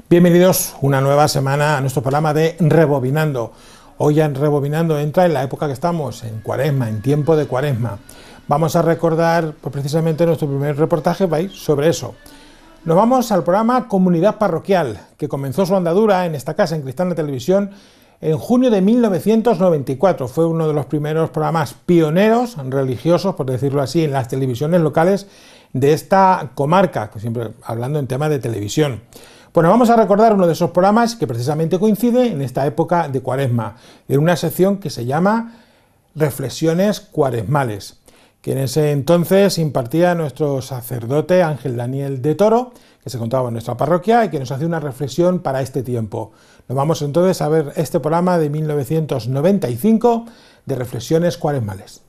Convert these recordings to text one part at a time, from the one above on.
Bienvenidos una nueva semana a nuestro programa de Rebobinando. Hoy ya en Rebobinando entra en la época que estamos, en Cuaresma, en tiempo de Cuaresma. Vamos a recordar precisamente nuestro primer reportaje sobre eso. Nos vamos al programa Comunidad Parroquial, que comenzó su andadura en esta casa, en Cristiana Televisión, en junio de 1994. Fue uno de los primeros programas pioneros religiosos, por decirlo así, en las televisiones locales de esta comarca, siempre hablando en tema de televisión. Bueno, vamos a recordar uno de esos programas que precisamente coincide en esta época de Cuaresma, en una sección que se llama Reflexiones Cuaresmales, que en ese entonces impartía nuestro sacerdote Ángel Daniel de Toro, que se encontraba en nuestra parroquia y que nos hace una reflexión para este tiempo. Nos vamos entonces a ver este programa de 1995 de Reflexiones Cuaresmales.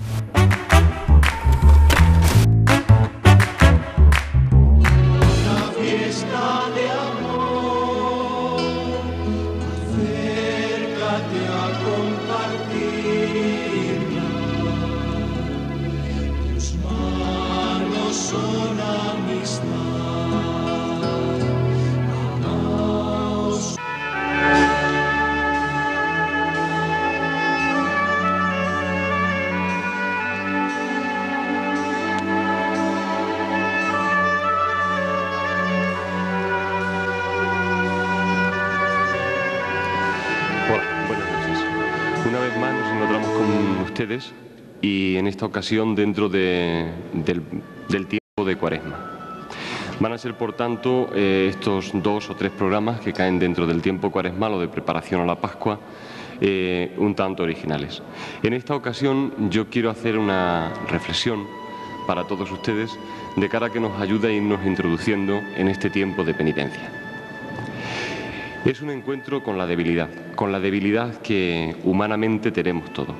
Y en esta ocasión dentro del tiempo de Cuaresma. Van a ser, por tanto, estos 2 o 3 programas que caen dentro del tiempo cuaresmal o de preparación a la Pascua, un tanto originales. En esta ocasión yo quiero hacer una reflexión para todos ustedes de cara a que nos ayude a irnos introduciendo en este tiempo de penitencia. Es un encuentro con la debilidad que humanamente tenemos todos.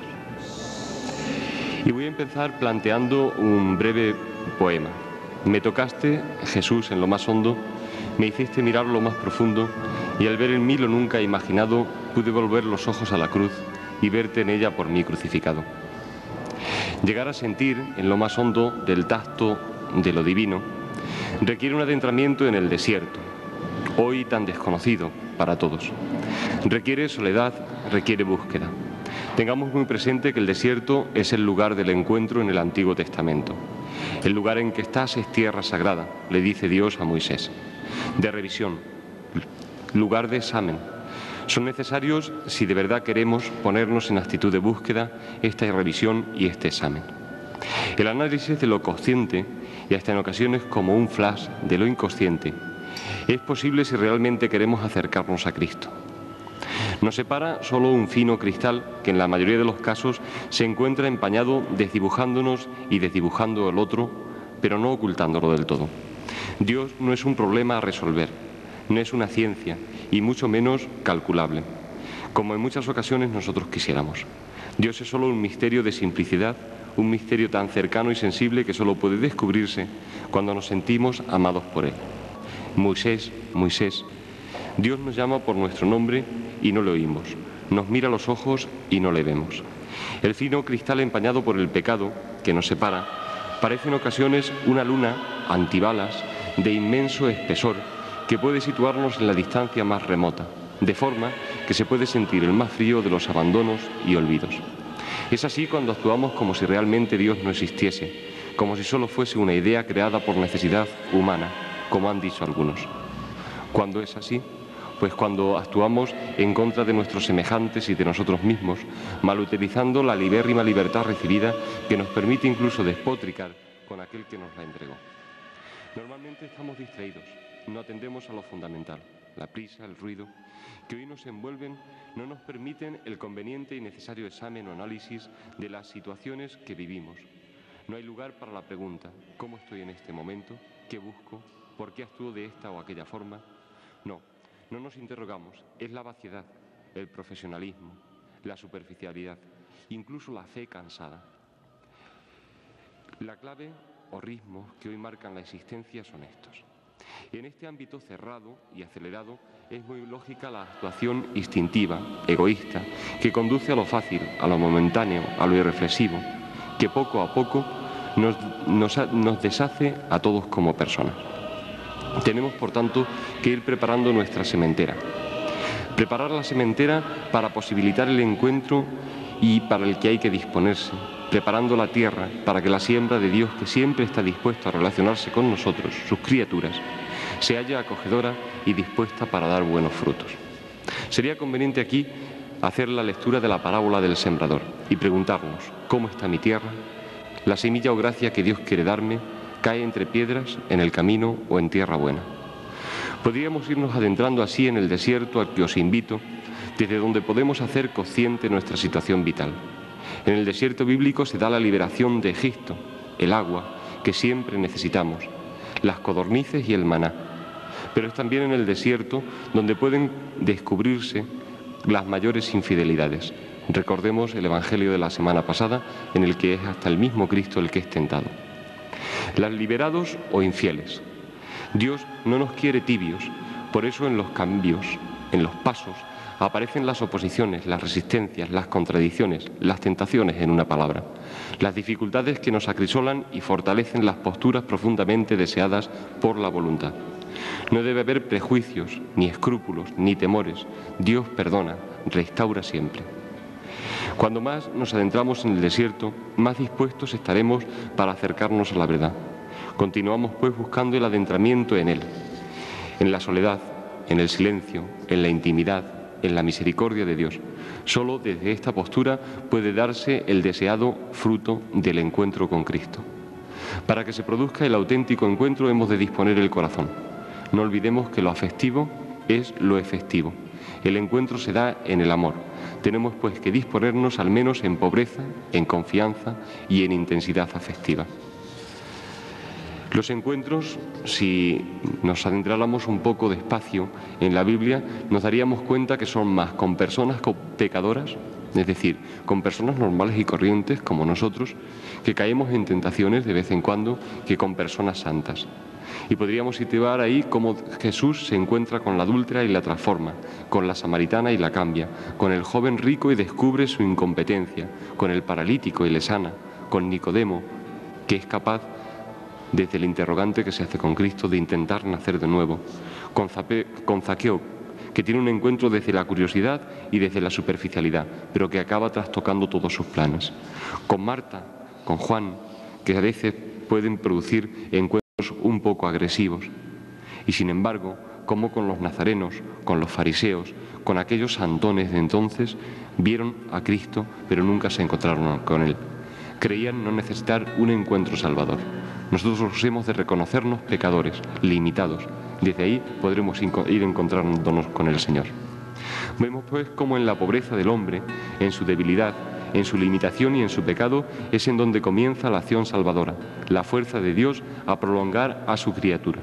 Y voy a empezar planteando un breve poema. Me tocaste, Jesús, en lo más hondo, me hiciste mirar lo más profundo, y al ver en mí lo nunca imaginado, pude volver los ojos a la cruz y verte en ella por mí crucificado. Llegar a sentir en lo más hondo del tacto de lo divino requiere un adentramiento en el desierto, hoy tan desconocido para todos. Requiere soledad, requiere búsqueda. Tengamos muy presente que el desierto es el lugar del encuentro en el Antiguo Testamento. El lugar en que estás es tierra sagrada, le dice Dios a Moisés. De revisión, lugar de examen. Son necesarios si de verdad queremos ponernos en actitud de búsqueda, esta revisión y este examen. El análisis de lo consciente, y hasta en ocasiones como un flash de lo inconsciente, es posible si realmente queremos acercarnos a Cristo. Nos separa solo un fino cristal que en la mayoría de los casos se encuentra empañado desdibujándonos y desdibujando el otro, pero no ocultándolo del todo. Dios no es un problema a resolver, no es una ciencia y mucho menos calculable, como en muchas ocasiones nosotros quisiéramos. Dios es solo un misterio de simplicidad, un misterio tan cercano y sensible que solo puede descubrirse cuando nos sentimos amados por Él. Moisés, Moisés, Dios nos llama por nuestro nombre y no le oímos. Nos mira a los ojos y no le vemos. El fino cristal empañado por el pecado que nos separa parece en ocasiones una luna antibalas de inmenso espesor que puede situarnos en la distancia más remota, de forma que se puede sentir el más frío de los abandonos y olvidos. Es así cuando actuamos como si realmente Dios no existiese, como si solo fuese una idea creada por necesidad humana, como han dicho algunos. ¿Cuándo es así? Pues cuando actuamos en contra de nuestros semejantes y de nosotros mismos, mal utilizando la libérrima libertad recibida que nos permite incluso despotricar con aquel que nos la entregó. Normalmente estamos distraídos, no atendemos a lo fundamental. La prisa, el ruido que hoy nos envuelven no nos permiten el conveniente y necesario examen o análisis de las situaciones que vivimos. No hay lugar para la pregunta, ¿cómo estoy en este momento? ¿Qué busco? ¿Por qué actúo de esta o aquella forma? No nos interrogamos, es la vaciedad, el profesionalismo, la superficialidad, incluso la fe cansada. La clave o ritmos que hoy marcan la existencia son estos. En este ámbito cerrado y acelerado es muy lógica la actuación instintiva, egoísta, que conduce a lo fácil, a lo momentáneo, a lo irreflexivo, que poco a poco nos deshace a todos como personas. Tenemos, por tanto, que ir preparando nuestra sementera. Preparar la sementera para posibilitar el encuentro y para el que hay que disponerse, preparando la tierra para que la siembra de Dios, que siempre está dispuesto a relacionarse con nosotros, sus criaturas, se halla acogedora y dispuesta para dar buenos frutos. Sería conveniente aquí hacer la lectura de la parábola del sembrador y preguntarnos: ¿cómo está mi tierra? La semilla o gracia que Dios quiere darme cae entre piedras, en el camino o en tierra buena. Podríamos irnos adentrando así en el desierto al que os invito, desde donde podemos hacer consciente nuestra situación vital. En el desierto bíblico se da la liberación de Egipto, el agua que siempre necesitamos, las codornices y el maná. Pero es también en el desierto donde pueden descubrirse las mayores infidelidades. Recordemos el Evangelio de la semana pasada, en el que es hasta el mismo Cristo el que es tentado. Las liberados o infieles. Dios no nos quiere tibios, por eso en los cambios, en los pasos, aparecen las oposiciones, las resistencias, las contradicciones, las tentaciones, en una palabra, las dificultades que nos acrisolan y fortalecen las posturas profundamente deseadas por la voluntad. No debe haber prejuicios, ni escrúpulos, ni temores. Dios perdona, restaura siempre. Cuando más nos adentramos en el desierto, más dispuestos estaremos para acercarnos a la verdad. Continuamos pues buscando el adentramiento en Él, en la soledad, en el silencio, en la intimidad, en la misericordia de Dios. Solo desde esta postura puede darse el deseado fruto del encuentro con Cristo. Para que se produzca el auténtico encuentro hemos de disponer el corazón. No olvidemos que lo afectivo es lo efectivo. El encuentro se da en el amor. Tenemos pues que disponernos al menos en pobreza, en confianza y en intensidad afectiva. Los encuentros, si nos adentráramos un poco despacio en la Biblia, nos daríamos cuenta que son más con personas pecadoras, es decir, con personas normales y corrientes como nosotros, que caemos en tentaciones de vez en cuando, que con personas santas. Y podríamos situar ahí cómo Jesús se encuentra con la adúltera y la transforma, con la samaritana y la cambia, con el joven rico y descubre su incompetencia, con el paralítico y le sana, con Nicodemo, que es capaz, desde el interrogante que se hace con Cristo, de intentar nacer de nuevo, con Zaqueo, que tiene un encuentro desde la curiosidad y desde la superficialidad, pero que acaba trastocando todos sus planes, con Marta, con Juan, que a veces pueden producir encuentros un poco agresivos, y sin embargo, como con los nazarenos, con los fariseos, con aquellos santones de entonces, vieron a Cristo, pero nunca se encontraron con Él. Creían no necesitar un encuentro salvador. Nosotros hemos de reconocernos pecadores, limitados. Desde ahí podremos ir encontrándonos con el Señor. Vemos pues cómo en la pobreza del hombre, en su debilidad, en su limitación y en su pecado, es en donde comienza la acción salvadora, la fuerza de Dios a prolongar a su criatura.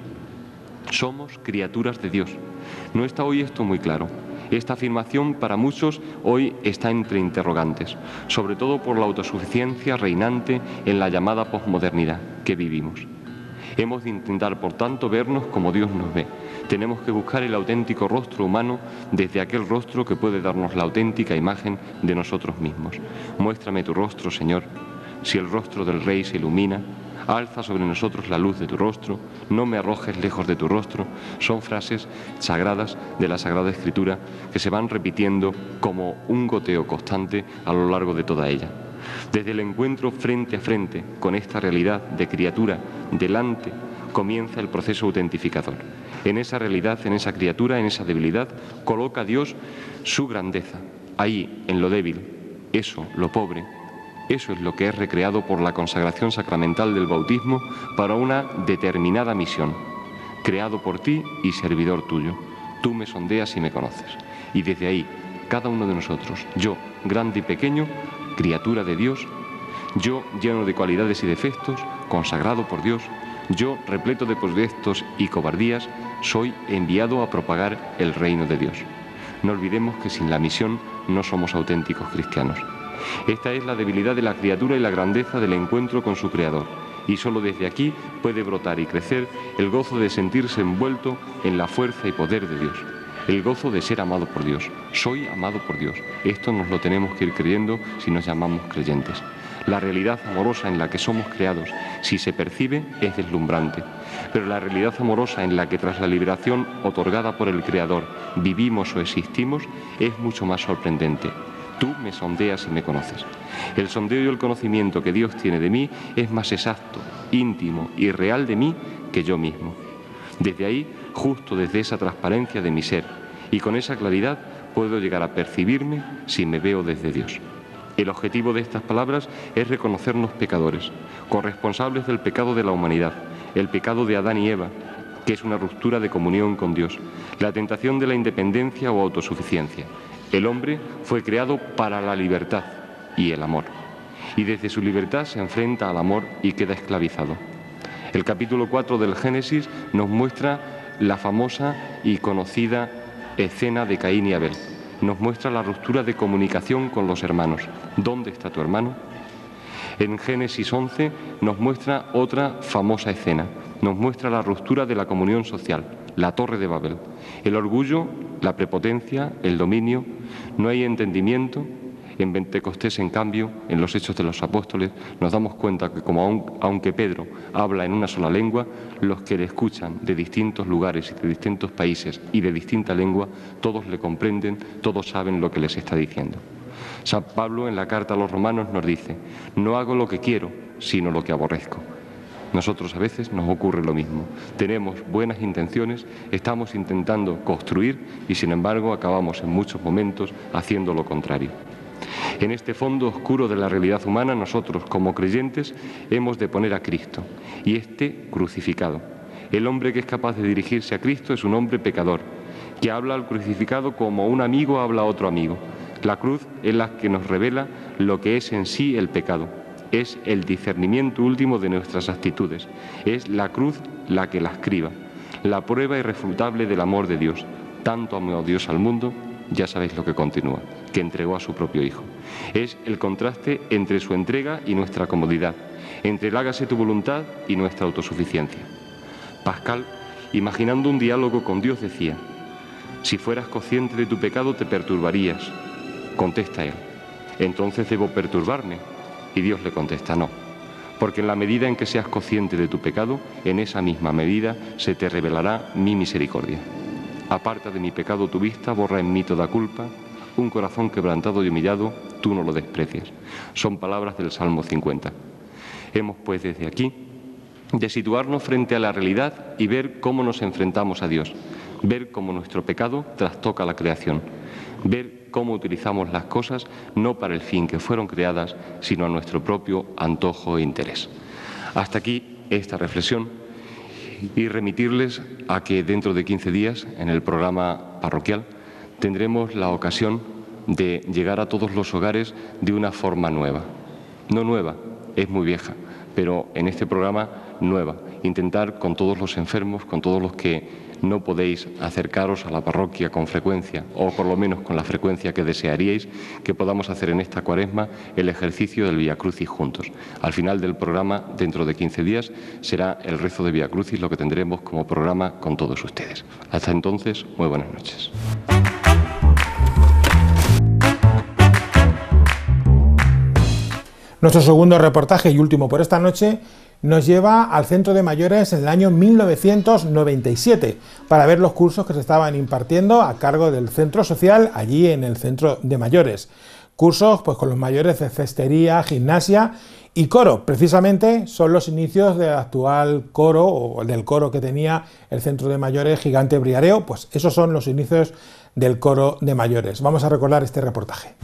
Somos criaturas de Dios. ¿No está hoy esto muy claro? Esta afirmación para muchos hoy está entre interrogantes, sobre todo por la autosuficiencia reinante en la llamada posmodernidad que vivimos. Hemos de intentar, por tanto, vernos como Dios nos ve. Tenemos que buscar el auténtico rostro humano desde aquel rostro que puede darnos la auténtica imagen de nosotros mismos. Muéstrame tu rostro, Señor. Si el rostro del Rey se ilumina, alza sobre nosotros la luz de tu rostro, no me arrojes lejos de tu rostro. Son frases sagradas de la Sagrada Escritura que se van repitiendo como un goteo constante a lo largo de toda ella. Desde el encuentro frente a frente con esta realidad de criatura delante, comienza el proceso autentificador. En esa realidad, en esa criatura, en esa debilidad, coloca Dios su grandeza. Ahí, en lo débil, eso, lo pobre, eso es lo que es recreado por la consagración sacramental del bautismo para una determinada misión. Creado por ti y servidor tuyo. Tú me sondeas y me conoces. Y desde ahí, cada uno de nosotros, yo, grande y pequeño, criatura de Dios, yo lleno de cualidades y defectos, consagrado por Dios, yo repleto de defectos y cobardías, soy enviado a propagar el reino de Dios. No olvidemos que sin la misión no somos auténticos cristianos. Esta es la debilidad de la criatura y la grandeza del encuentro con su Creador. Y solo desde aquí puede brotar y crecer el gozo de sentirse envuelto en la fuerza y poder de Dios. El gozo de ser amado por Dios. Soy amado por Dios. Esto nos lo tenemos que ir creyendo si nos llamamos creyentes. La realidad amorosa en la que somos creados, si se percibe, es deslumbrante. Pero la realidad amorosa en la que tras la liberación otorgada por el Creador vivimos o existimos es mucho más sorprendente. Tú me sondeas y me conoces. El sondeo y el conocimiento que Dios tiene de mí es más exacto, íntimo y real de mí que yo mismo. Desde ahí, justo desde esa transparencia de mi ser, y con esa claridad puedo llegar a percibirme si me veo desde Dios. El objetivo de estas palabras es reconocernos pecadores, corresponsables del pecado de la humanidad, el pecado de Adán y Eva, que es una ruptura de comunión con Dios, la tentación de la independencia o autosuficiencia. El hombre fue creado para la libertad y el amor, y desde su libertad se enfrenta al amor y queda esclavizado. El capítulo 4 del Génesis nos muestra la famosa y conocida escena de Caín y Abel. Nos muestra la ruptura de comunicación con los hermanos. ¿Dónde está tu hermano? En Génesis 11 nos muestra otra famosa escena. Nos muestra la ruptura de la comunión social, la Torre de Babel. El orgullo, la prepotencia, el dominio, no hay entendimiento. En Pentecostés, en cambio, en los Hechos de los Apóstoles, nos damos cuenta que aunque Pedro habla en una sola lengua, los que le escuchan de distintos lugares y de distintos países y de distinta lengua, todos le comprenden, todos saben lo que les está diciendo. San Pablo en la carta a los Romanos nos dice: no hago lo que quiero, sino lo que aborrezco. Nosotros a veces nos ocurre lo mismo. Tenemos buenas intenciones, estamos intentando construir y sin embargo acabamos en muchos momentos haciendo lo contrario. En este fondo oscuro de la realidad humana, nosotros, como creyentes, hemos de poner a Cristo, y este crucificado. El hombre que es capaz de dirigirse a Cristo es un hombre pecador, que habla al crucificado como un amigo habla a otro amigo. La cruz es la que nos revela lo que es en sí el pecado. Es el discernimiento último de nuestras actitudes. Es la cruz la que las criba, la prueba irrefutable del amor de Dios. Tanto amó Dios al mundo, ya sabéis lo que continúa, que entregó a su propio Hijo. Es el contraste entre su entrega y nuestra comodidad, entre el hágase tu voluntad y nuestra autosuficiencia. Pascal, imaginando un diálogo con Dios, decía: si fueras consciente de tu pecado te perturbarías. Contesta él: entonces debo perturbarme. Y Dios le contesta: no, porque en la medida en que seas consciente de tu pecado, en esa misma medida se te revelará mi misericordia. Aparta de mi pecado tu vista, borra en mí toda culpa, un corazón quebrantado y humillado, tú no lo desprecias. Son palabras del Salmo 50. Hemos pues desde aquí de situarnos frente a la realidad y ver cómo nos enfrentamos a Dios, ver cómo nuestro pecado trastoca la creación, ver cómo utilizamos las cosas no para el fin que fueron creadas, sino a nuestro propio antojo e interés. Hasta aquí esta reflexión. Y remitirles a que dentro de 15 días, en el programa parroquial, tendremos la ocasión de llegar a todos los hogares de una forma nueva. No nueva, es muy vieja, pero en este programa nueva. Intentar con todos los enfermos, con todos los que no podéis acercaros a la parroquia con frecuencia, o por lo menos con la frecuencia que desearíais, que podamos hacer en esta Cuaresma el ejercicio del Vía Crucis juntos. Al final del programa, dentro de 15 días, será el rezo de Vía Crucis lo que tendremos como programa con todos ustedes. Hasta entonces, muy buenas noches. Nuestro segundo reportaje y último por esta noche nos lleva al Centro de Mayores en el año 1997 para ver los cursos que se estaban impartiendo a cargo del Centro Social allí en el Centro de Mayores. Cursos pues con los mayores de cestería, gimnasia y coro. Precisamente son los inicios del actual coro o del coro que tenía el Centro de Mayores Gigante Briareo. Pues esos son los inicios del coro de mayores. Vamos a recordar este reportaje.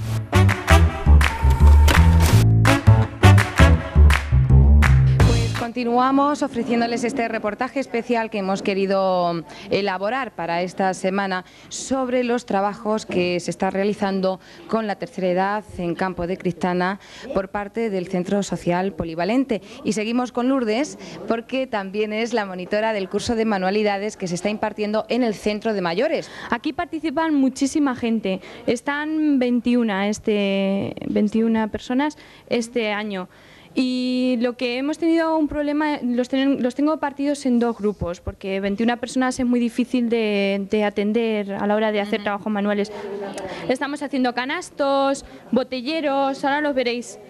Continuamos ofreciéndoles este reportaje especial que hemos querido elaborar para esta semana sobre los trabajos que se está realizando con la tercera edad en Campo de Cristana por parte del Centro Social Polivalente. Y seguimos con Lourdes porque también es la monitora del curso de manualidades que se está impartiendo en el Centro de Mayores. Aquí participan muchísima gente, están 21 personas este año. Y lo que hemos tenido un problema, los tengo partidos en dos grupos, porque 21 personas es muy difícil de atender a la hora de hacer trabajos manuales. Estamos haciendo canastos, botelleros, ahora los veréis.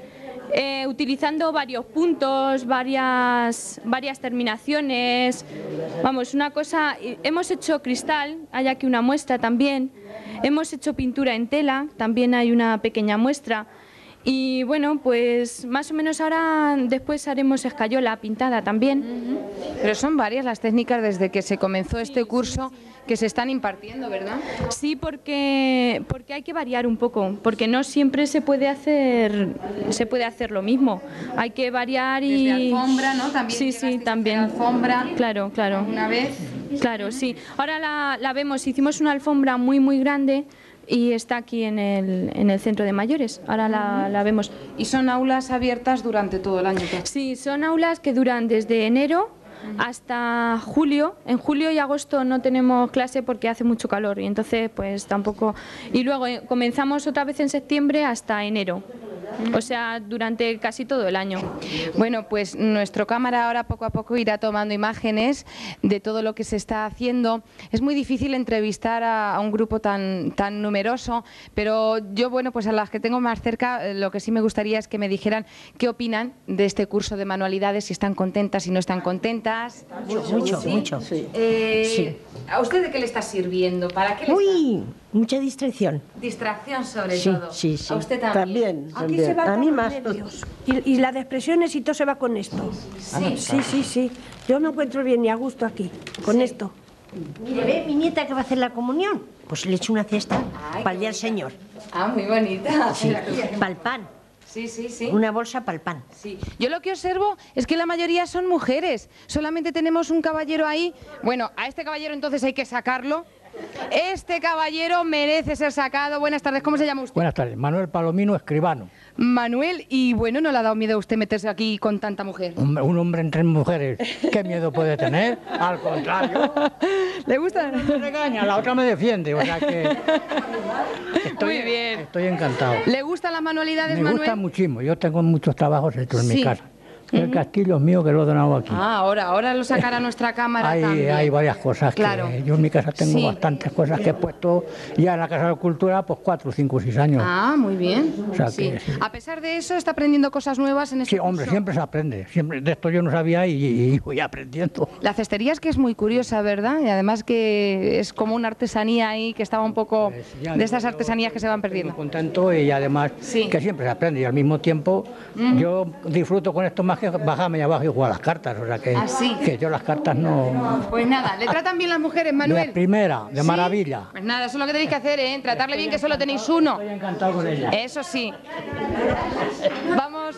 utilizando varios puntos, varias terminaciones. Vamos, una cosa, hemos hecho cristal, hay aquí una muestra también. Hemos hecho pintura en tela, también hay una pequeña muestra. Y bueno, pues más o menos ahora después haremos escayola pintada también. Pero son varias las técnicas desde que se comenzó este curso que se están impartiendo, ¿verdad? Sí, porque hay que variar un poco, porque no siempre se puede hacer lo mismo. Hay que variar y... Desde alfombra, ¿no? También sí, también. Alfombra. Claro. Una vez. Claro, sí. Ahora la vemos, hicimos una alfombra muy grande y está aquí en el centro de mayores. Ahora la vemos. ¿Y son aulas abiertas durante todo el año? Sí, son aulas que duran desde enero hasta julio. En julio y agosto no tenemos clase porque hace mucho calor y entonces pues tampoco. Y luego comenzamos otra vez en septiembre hasta enero. O sea, durante casi todo el año. Bueno, pues nuestro cámara ahora poco a poco irá tomando imágenes de todo lo que se está haciendo. Es muy difícil entrevistar a un grupo tan numeroso, pero yo, bueno, pues a las que tengo más cerca, lo que sí me gustaría es que me dijeran qué opinan de este curso de manualidades, si están contentas, si no están contentas. Mucho. Sí. ¿A usted de qué le está sirviendo? ¿Para qué le Mucha distracción. Distracción sobre Sí, todo. sí. ¿A usted también? Aquí se va A con mí los más. nervios. Y las expresiones y todo se va con esto. Sí. Yo me encuentro bien y a gusto aquí, con esto. Mire, ve mi nieta que va a hacer la comunión. Pues le echo una cesta para el día del Señor. Ah, muy bonita. Sí, para el pan. Sí. Una bolsa para el pan. Sí. Yo lo que observo es que la mayoría son mujeres. Solamente tenemos un caballero ahí. Bueno, a este caballero entonces hay que sacarlo. Este caballero merece ser sacado. Buenas tardes, ¿cómo se llama usted? Buenas tardes, Manuel Palomino, escribano. Manuel, y bueno, ¿no le ha dado miedo a usted meterse aquí con tanta mujer? Un hombre entre mujeres, ¿qué miedo puede tener? Al contrario. ¿Le gusta? Una me regaña, la otra me defiende, o sea que... Muy bien. Estoy encantado. ¿Le gustan las manualidades, Me Manuel? gusta muchísimo, yo tengo muchos trabajos hechos en Sí. mi casa. El castillo es mío que lo he donado aquí. Ah, ahora lo sacará nuestra cámara también. Hay varias cosas Claro. que yo en mi casa tengo Sí. bastantes cosas que he puesto ya en la Casa de la Cultura, pues 4, 5, 6 años. Ah, muy bien. O sea Sí. que sí. A pesar de eso, está aprendiendo cosas nuevas en este Sí, hombre, curso. siempre se aprende. Siempre, de esto yo no sabía y voy aprendiendo. La cestería es que es muy curiosa, ¿verdad? Y además que es como una artesanía ahí que estaba un poco Pues ya de estas digo, artesanías que se van Estoy perdiendo. muy contento y además Sí. que siempre se aprende y al mismo tiempo yo disfruto con esto más que bajarme y abajo y jugar a las cartas, o sea que, ¿Ah, sí? que yo las cartas no... Pues nada, ¿le tratan bien las mujeres, La Manuel? primera, de ¿Sí? maravilla. Pues nada, eso es lo que tenéis que hacer, ¿eh? Tratarle bien, que solo tenéis uno. Estoy encantado con ella. Eso sí. Vamos.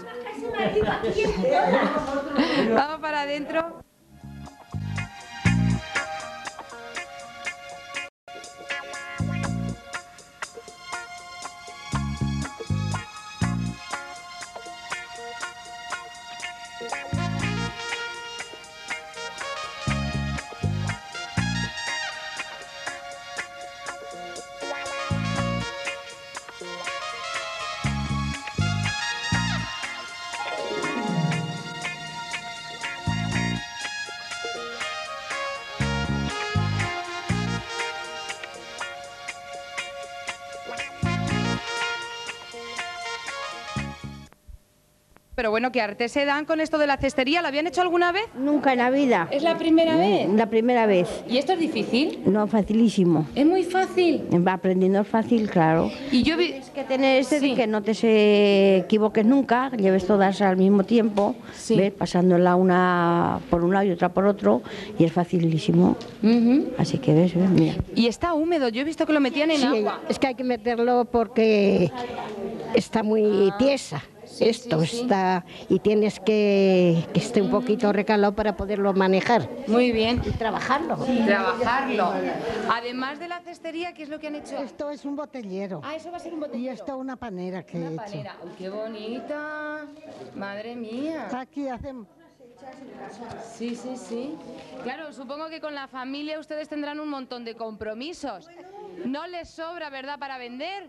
Vamos para adentro. Pero bueno, ¿qué arte se dan con esto de la cestería? ¿Lo habían hecho alguna vez? Nunca en la vida. ¿Es la primera vez? La primera vez. ¿Y esto es difícil? No, facilísimo. Es muy fácil. Va aprendiendo es fácil, claro. Y yo vi... Tienes que tener este Sí. de que no te se equivoques nunca, lleves todas al mismo tiempo, Sí. ¿ves? Pasándola una por un lado y otra por otro, y es facilísimo. Ujú. Así que ves, mira. Y está húmedo, yo he visto que lo metían en agua. Es que hay que meterlo porque está muy tiesa. Esto sí. está y tienes que esté un poquito recalado para poderlo manejar Muy bien. y trabajarlo. Trabajarlo. Además de la cestería, ¿qué es lo que han hecho? Esto es un botellero Ah, eso va a ser un y botellero. esto una panera que he Una hecho. panera. Uy, qué bonita. Madre mía. Aquí hacemos. Sí, sí, sí. Claro, supongo que con la familia ustedes tendrán un montón de compromisos. No les sobra, ¿verdad, para vender?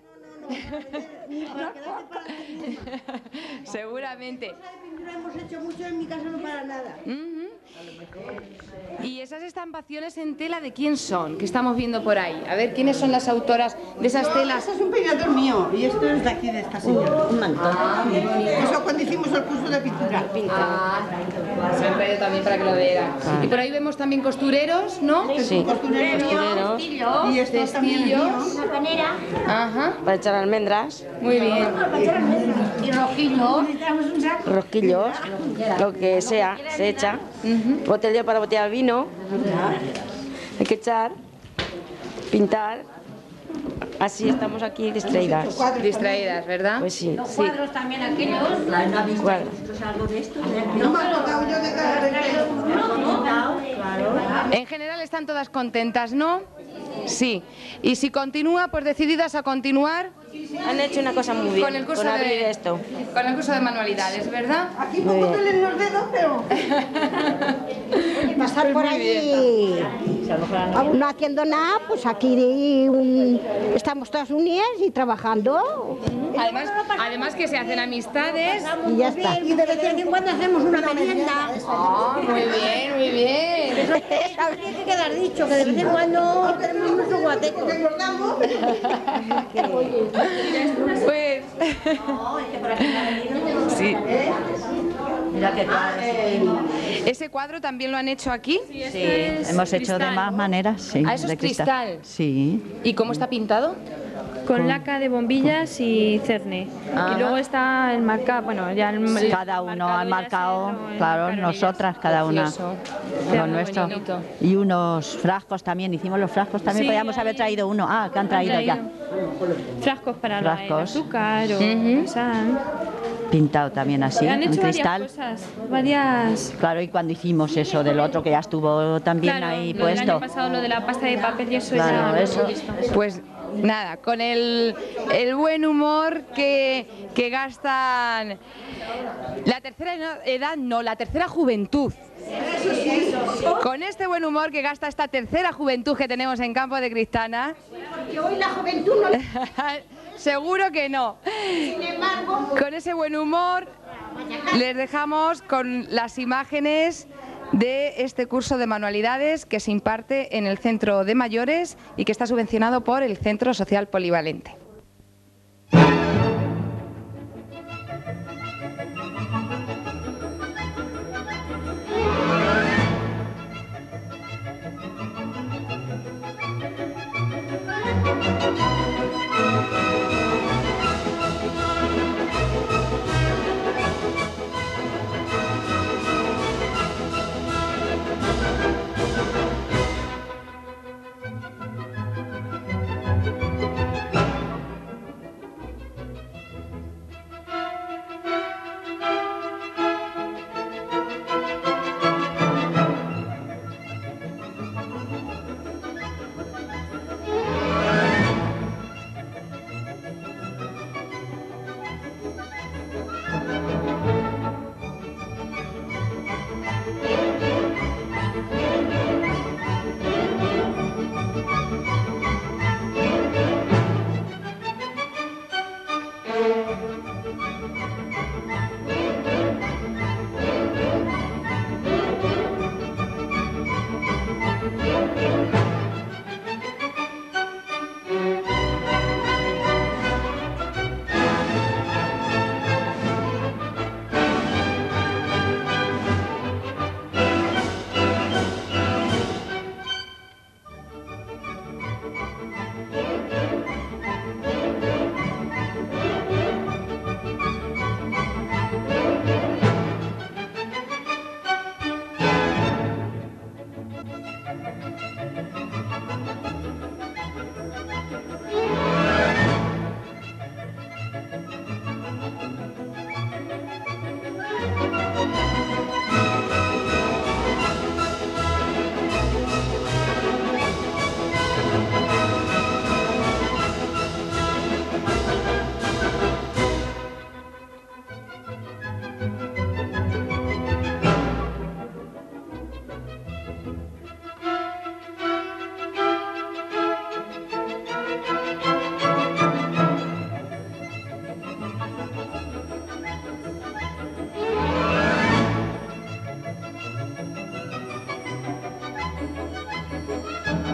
Seguramente. Hemos hecho mucho en mi casa, no para nada. Ujú. ¿Y esas estampaciones en tela de quién son? Que estamos viendo por ahí. A ver, ¿quiénes son las autoras de esas telas? Este es un peinador mío y esto es de aquí, de esta señora. Un mantón. Eso cuando hicimos el curso de pintura. Se han traído también para que lo vean. Y por ahí vemos también costureros, ¿no? Sí, costureros. Y esto también es mío. Una panera. Ajá. para echar almendras, Muy bien. Y rojillos. rosquillos, lo que sea, se echa. Botella para botellar vino, hay que echar, pintar. Así estamos aquí distraídas. Distraídas, ¿verdad? Pues sí. Los cuadros también aquellos. Cuadros. Algo de esto. No me ha tocado yo de cada En general están todas contentas, ¿no? Sí. Y si continúa, pues decididas a continuar Han hecho una cosa muy bien con el curso abrir de esto. Con el curso de manualidades, ¿verdad? Aquí poco duelen los dedos, pero... Pasar por allí, no haciendo nada, pues aquí estamos todas unidas y trabajando. Además que se hacen amistades. Y ya está. Y de vez en cuando hacemos una merienda. Muy bien, muy bien. Eso habría que quedar dicho, que de vez en cuando tenemos nuestro guateco. Pues... Sí. ¿Ese cuadro también lo han hecho aquí? Sí, hemos hecho de más maneras, sí. ¿Ah, eso es de cristal? Sí. ¿Y cómo está pintado? Con laca de bombillas y cerne. Ajá. Y luego está el marcado, bueno, ya el Cada uno ha marcado, claro, nosotras, cada una Precioso. lo nuestro. bonito. Y unos frascos también, hicimos los frascos también, Sí, podíamos haber traído uno. Ah, que han traído ya. Frascos para el Frascos. azúcar o la sal. Pintado también así, Han en hecho cristal. varias cosas, varias... Claro, y cuando hicimos eso del otro que ya estuvo también Claro, ahí lo del puesto. año pasado, lo de la pasta de papel y eso Claro, ya lo eso. hemos visto. Pues nada, con el buen humor que gastan la tercera edad, no, la tercera juventud. Con este buen humor que gasta esta tercera juventud que tenemos en Campo de Cristana. Porque hoy la juventud no... Seguro que no. Sin embargo... Con ese buen humor les dejamos con las imágenes de este curso de manualidades que se imparte en el Centro de Mayores y que está subvencionado por el Centro Social Polivalente.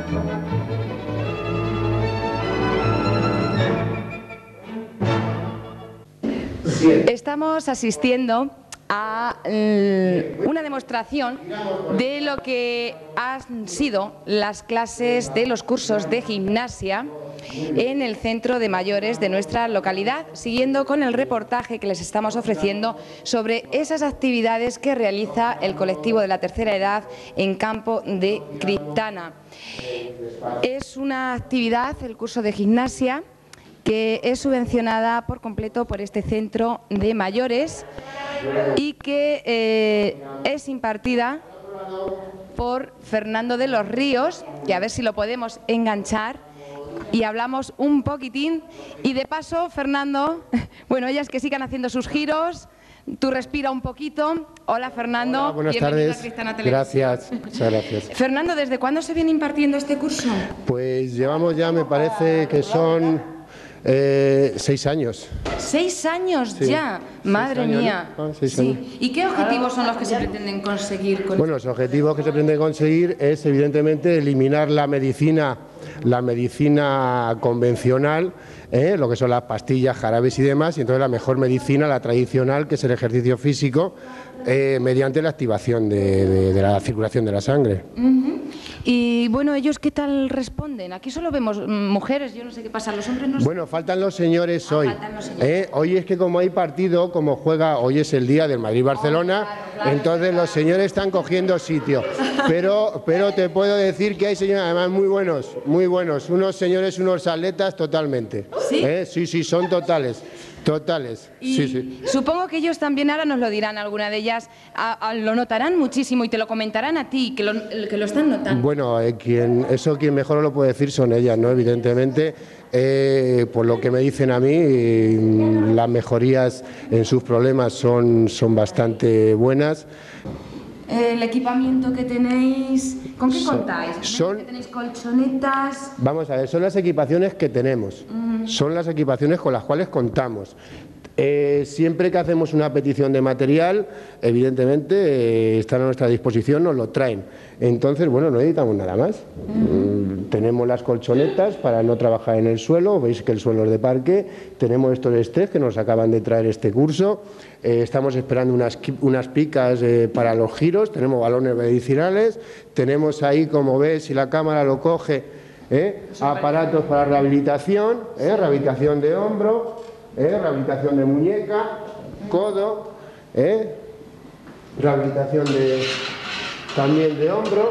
Estamos asistiendo a una demostración de lo que han sido las clases de los cursos de gimnasia en el centro de mayores de nuestra localidad, siguiendo con el reportaje que les estamos ofreciendo sobre esas actividades que realiza el colectivo de la tercera edad en Campo de Criptana. Es una actividad, el curso de gimnasia, que es subvencionada por completo por este centro de mayores y que es impartida por Fernando de los Ríos, que a ver si lo podemos enganchar y hablamos un poquitín. Y de paso, Fernando, bueno, ellas que sigan haciendo sus giros, tú respira un poquito. Hola, Fernando. Hola, buenas tardes. Gracias, muchas gracias. Fernando, ¿desde cuándo se viene impartiendo este curso? Pues llevamos ya, me parece que son 6 años. 6 años Sí. ya, madre 6 años, mía. ¿no? 6 Sí. años. ¿Y qué objetivos son los que se pretenden conseguir con Bueno, los objetivos que se pretende conseguir es evidentemente eliminar la medicina convencional, lo que son las pastillas, jarabes y demás, y entonces la mejor medicina, la tradicional, que es el ejercicio físico, mediante la activación de la circulación de la sangre. Y bueno, ¿ellos qué tal responden? Aquí solo vemos mujeres, yo no sé qué pasa, los hombres no sé. Bueno, faltan los señores hoy. faltan los señores. Hoy es que como hay partido, como juega, hoy es el día del Madrid-Barcelona, entonces los señores están cogiendo sitio. Pero te puedo decir que hay señores, además muy buenos, unos señores, unos atletas totalmente. ¿Sí? Sí, son totales. Y Sí. supongo que ellos también ahora nos lo dirán, alguna de ellas lo notarán muchísimo y te lo comentarán a ti, que lo están notando. Bueno, quien mejor lo puede decir son ellas, ¿no? Evidentemente, por lo que me dicen a mí, las mejorías en sus problemas son bastante buenas. El equipamiento que tenéis, ¿con qué contáis? ¿Que tenéis colchonetas? Vamos a ver, son las equipaciones que tenemos, son las equipaciones con las cuales contamos. Siempre que hacemos una petición de material, evidentemente están a nuestra disposición, nos lo traen. Entonces, bueno, no necesitamos nada más. Tenemos las colchonetas para no trabajar en el suelo, veis que el suelo es de parque, tenemos estos estrés que nos acaban de traer este curso, estamos esperando unas picas para los giros, tenemos balones medicinales, tenemos ahí, como ves, si la cámara lo coge, aparatos para rehabilitación, rehabilitación de hombro, rehabilitación de muñeca, codo, rehabilitación también de hombro,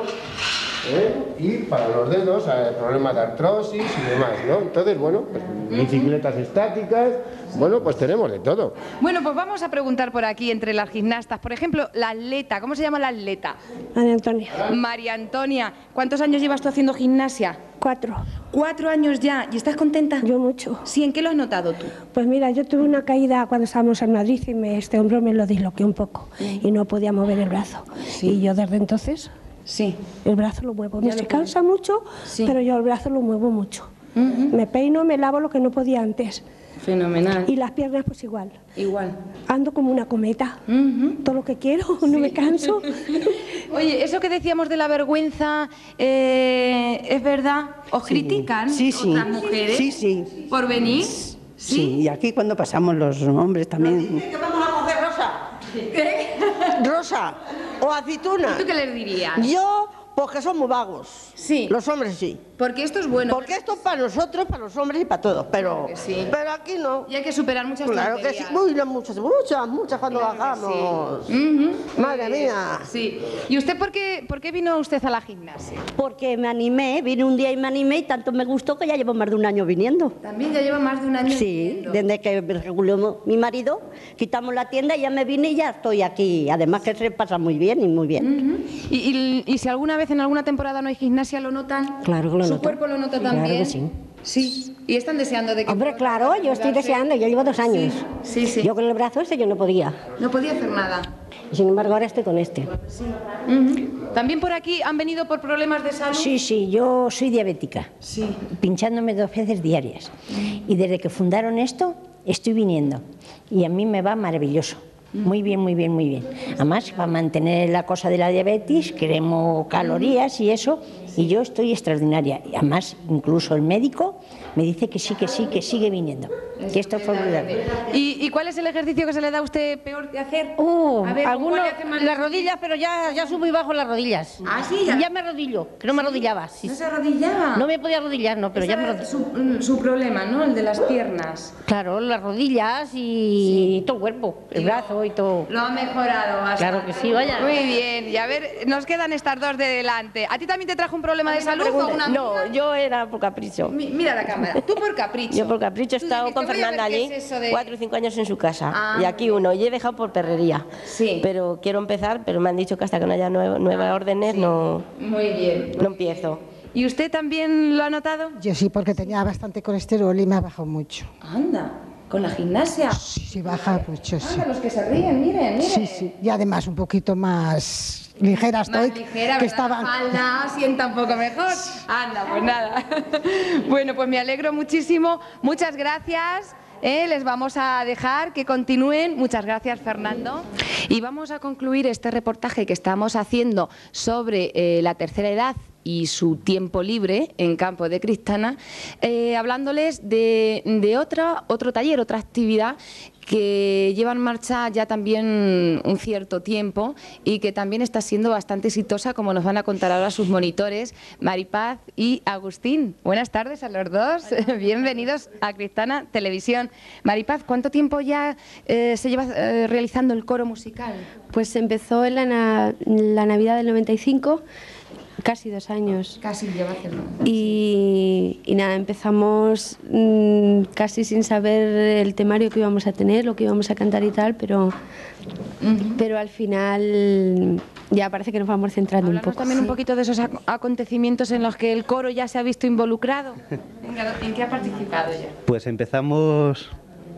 y para los dedos, problemas de artrosis y demás, ¿no? Entonces, bueno, pues, bicicletas estáticas, bueno, pues tenemos de todo. Bueno, pues vamos a preguntar por aquí entre las gimnastas. Por ejemplo, la atleta, ¿cómo se llama la atleta? María Antonia. María Antonia, ¿cuántos años llevas tú haciendo gimnasia? 4. 4 años ya. ¿Y estás contenta? Yo mucho. Sí, ¿en qué lo has notado tú? Pues mira, yo tuve una caída cuando estábamos en Madrid y este hombro me lo disloqué un poco y no podía mover el brazo. Sí. Y yo desde entonces, el brazo lo muevo. Me cansa mucho, pero yo el brazo lo muevo mucho. Me peino, me lavo lo que no podía antes. Fenomenal. Y las piernas pues igual. Igual. Ando como una cometa. Todo lo que quiero, no me canso. Oye, eso que decíamos de la vergüenza, ¿es verdad? ¿Os critican otras mujeres por venir? Sí, y aquí cuando pasamos los hombres también. ¿Qué vamos a coger, Rosa? ¿Qué? Rosa o aceituna. ¿Tú qué les dirías? Yo, pues que son muy vagos. Sí. Los hombres sí. Porque esto es bueno. Porque esto es para nosotros, para los hombres y para todos, pero, Claro que sí. pero aquí no. Y hay que superar muchas Claro que sí, tonterías. muchas cuando Claro que bajamos. sí. Madre mía. Sí. ¿Y usted por qué vino usted a la gimnasia? Porque me animé, vine un día y me animé y tanto me gustó que ya llevo más de un año viniendo. También ya lleva más de un año Sí, viniendo. desde que me reguló mi marido, quitamos la tienda y ya me vine y ya estoy aquí. Además que se pasa muy bien y muy bien. ¿Y si alguna vez en alguna temporada no hay gimnasia, lo notan? Claro que lo ¿Su noto. cuerpo lo nota Claro también? que sí. Sí. ¿Y están deseando de que... Hombre, claro, yo estoy deseando, yo llevo 2 años. Sí, sí. Yo con el brazo yo no podía. No podía hacer nada. Sin embargo, ahora estoy con este. ¿También por aquí han venido por problemas de salud? Sí, yo soy diabética. Sí. Pinchándome 2 veces diarias. Y desde que fundaron esto, estoy viniendo. Y a mí me va maravilloso. Muy bien, muy bien, muy bien. Además, para mantener la cosa de la diabetes, queremos calorías y eso, y yo estoy extraordinaria. Y además, incluso el médico me dice que sí, que sigue viniendo. Que esto es formidable. ¿Y cuál es el ejercicio que se le da a usted peor de hacer? A ver, algunos las rodillas, pero ya subo y bajo las rodillas. Ah, sí, ya me arrodillo, que no me arrodillaba. Sí. ¿No se arrodillaba? No me podía arrodillar, no, pero ya me arrodillo. Su problema, ¿no? El de las piernas. Claro, las rodillas y todo el cuerpo, el brazo y todo. Lo ha mejorado bastante. Claro que sí, vaya. Muy bien, y a ver, nos quedan estas dos de delante. ¿A ti también te trajo un problema de salud o una amiga? No, yo era por capricho. Mira la cámara, tú por capricho. Yo por capricho he estado con Fernanda allí, 4 o 5 años en su casa, y aquí uno, y he dejado por perrería. Sí. Pero quiero empezar, pero me han dicho que hasta que no haya nuevas órdenes no, Muy bien. no empiezo. ¿Y usted también lo ha notado? Yo sí, porque tenía bastante colesterol y me ha bajado mucho. Anda, ¿con la gimnasia? Sí, baja mucho, sí. Anda, los que se ríen, miren. Sí, y además un poquito más ligera estoy. Más ligera, que ¿verdad? estaba... La falda sienta un poco mejor. Anda, pues nada. Bueno, pues me alegro muchísimo. Muchas gracias. Les vamos a dejar que continúen. Muchas gracias, Fernando. Y vamos a concluir este reportaje que estamos haciendo sobre la tercera edad y su tiempo libre en Campo de Cristana, hablándoles de otro taller, otra actividad que lleva en marcha ya también un cierto tiempo y que también está siendo bastante exitosa, como nos van a contar ahora sus monitores, Maripaz y Agustín. Buenas tardes a los dos, bienvenidos a Cristana Televisión. Maripaz, ¿cuánto tiempo ya se lleva realizando el coro musical? Pues empezó en la Navidad del 95, casi 2 años. Casi lleva hacerlo. Y nada, empezamos casi sin saber el temario que íbamos a tener, lo que íbamos a cantar y tal, pero al final ya parece que nos vamos centrando un poco. También un poquito de esos acontecimientos en los que el coro ya se ha visto involucrado. ¿En qué ha participado ya? Pues empezamos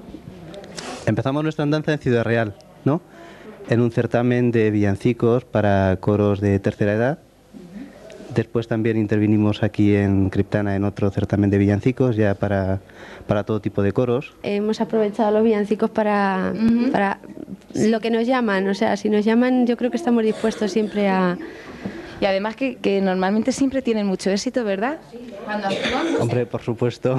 nuestra andanza en Ciudad Real, ¿no? En un certamen de villancicos para coros de tercera edad. Después también intervinimos aquí en Criptana en otro certamen de villancicos, ya para todo tipo de coros. Hemos aprovechado los villancicos para lo que nos llaman, o sea, si nos llaman yo creo que estamos dispuestos siempre a... Y además que normalmente siempre tienen mucho éxito, ¿verdad? Cuando actuamos. Hombre, por supuesto.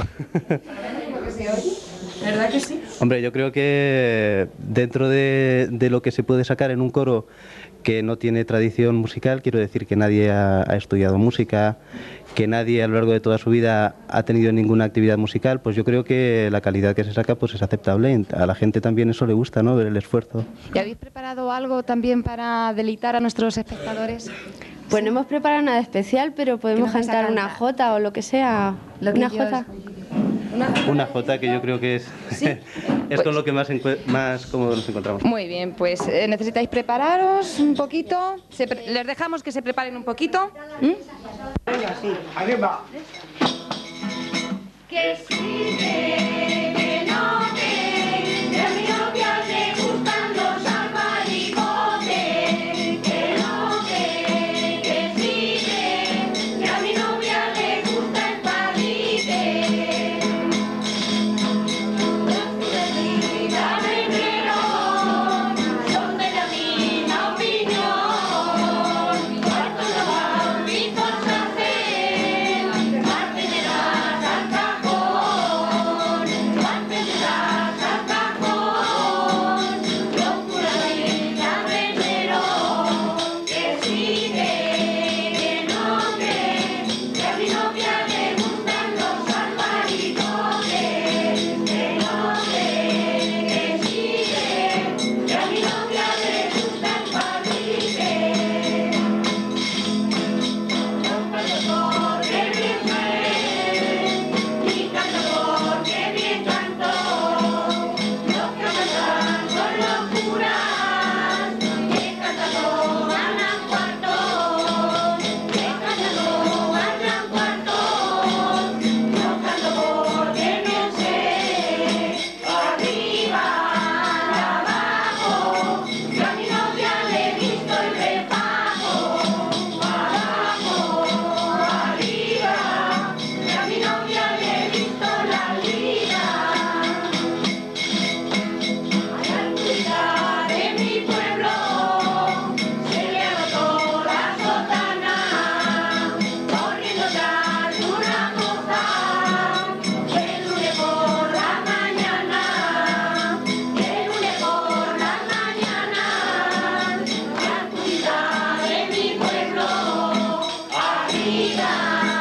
¿Verdad que sí? Hombre, yo creo que dentro de lo que se puede sacar en un coro que no tiene tradición musical, quiero decir que nadie ha estudiado música, que nadie a lo largo de toda su vida ha tenido ninguna actividad musical, pues yo creo que la calidad que se saca pues es aceptable. A la gente también eso le gusta, ¿no? Ver el esfuerzo. ¿Y habéis preparado algo también para deleitar a nuestros espectadores? Pues no hemos preparado nada especial, pero podemos cantar una jota o lo que sea. Una jota. Una jota que yo creo que es, ¿sí? Es con lo que más cómodo nos encontramos. Muy bien, pues necesitáis prepararos un poquito. Les dejamos que se preparen un poquito. Ahí va. Que sí, que no, que a mi novia le gustan los albaricoques. Que no, que sí, que a mi novia le gusta el palique. Martineras al cajón. vida.